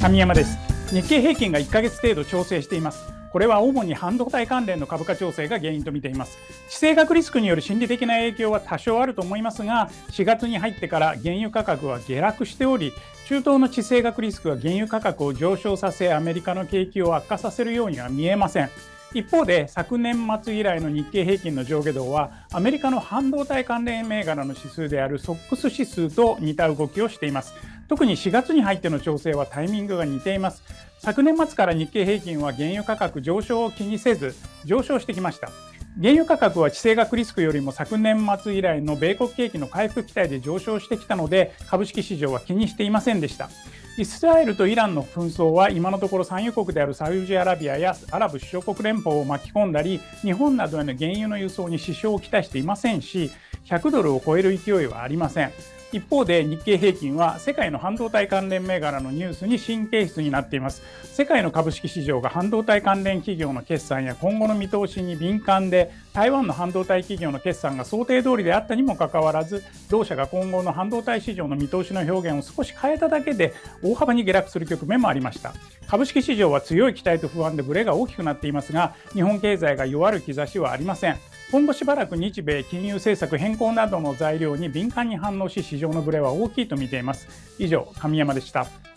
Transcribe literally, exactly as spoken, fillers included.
神山です。日経平均がいっかげつ程度調整しています。これは主に半導体関連の株価調整が原因と見ています。地政学リスクによる心理的な影響は多少あると思いますが、しがつに入ってから原油価格は下落しており、中東の地政学リスクが原油価格を上昇させ、アメリカの景気を悪化させるようには見えません。一方で昨年末以来の日経平均の上下動はアメリカの半導体関連銘柄の指数であるソックス指数と似た動きをしています。特にしがつに入っての調整はタイミングが似ています。昨年末から日経平均は原油価格上昇を気にせず上昇してきました。原油価格は地政学リスクよりも昨年末以来の米国景気の回復期待で上昇してきたので、株式市場は気にしていませんでした。イスラエルとイランの紛争は今のところ産油国であるサウジアラビアやアラブ首長国連邦を巻き込んだり、日本などへの原油の輸送に支障をきたしていませんし、ひゃくドルを超える勢いはありません。一方で日経平均は世界の半導体関連銘柄のニュースに神経質になっています。世界の株式市場が半導体関連企業の決算や今後の見通しに敏感で、台湾の半導体企業の決算が想定通りであったにもかかわらず、同社が今後の半導体市場の見通しの表現を少し変えただけで大幅に下落する局面もありました。株式市場は強い期待と不安でブレが大きくなっていますが、日本経済が弱る兆しはありません。今後しばらく日米金融政策変更などの材料に敏感に反応し、市場のブレは大きいと見ています。以上、神山でした。